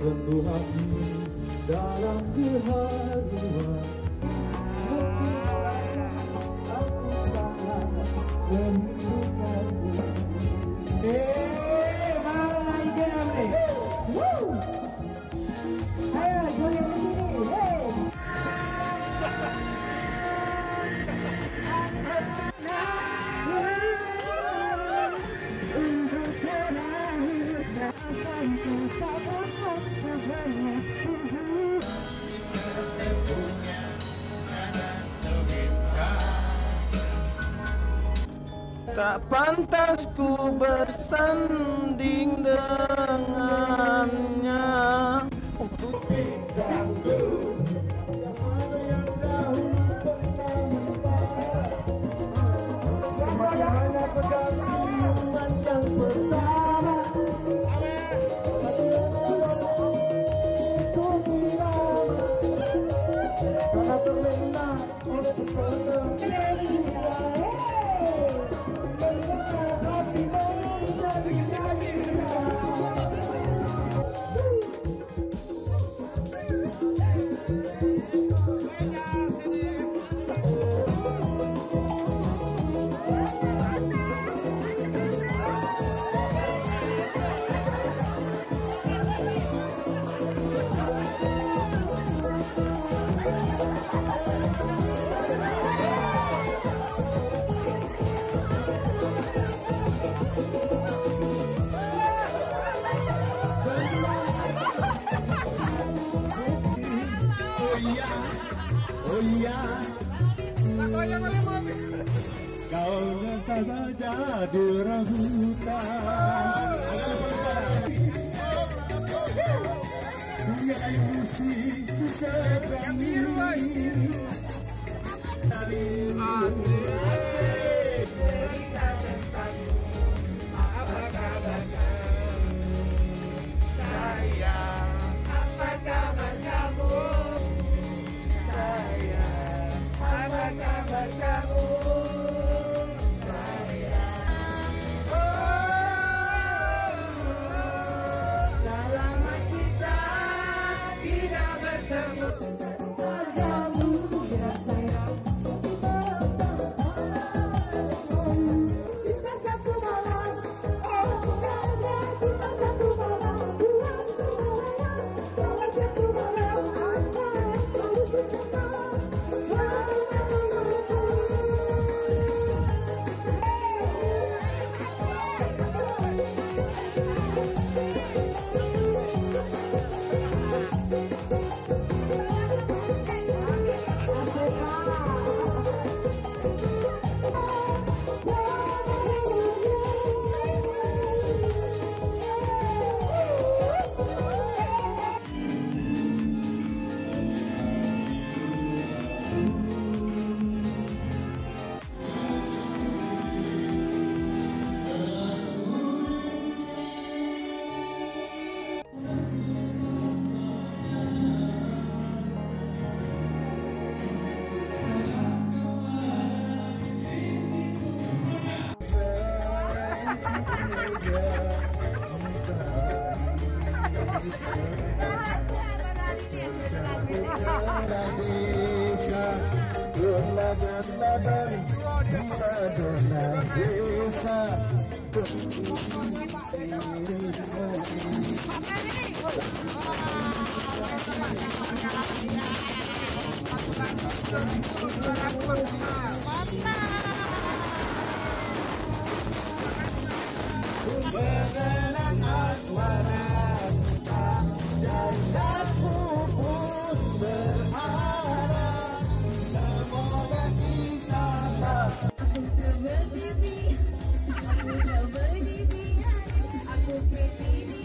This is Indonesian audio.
sentuh hati dalam keharuan. Aku sangat merindukanmu. Mana lagi game nih? Ayo joget di sini. Tak pantas ku bersanding dengannya. Semuanya pegang ciuman yang pertama. Karena terlena oleh pesona hati menjadi gila. Oh iya, kau nyata saja di rambutan. Punya musik seberani. Cerita tentangmu, apa kabar kamu? Sayang, apa kabar kamu? Sayang, apa kabar kamu? Sayang, dah lama kita tidak bertemu. Aku berdiri, aku berdiri, aku berdiri.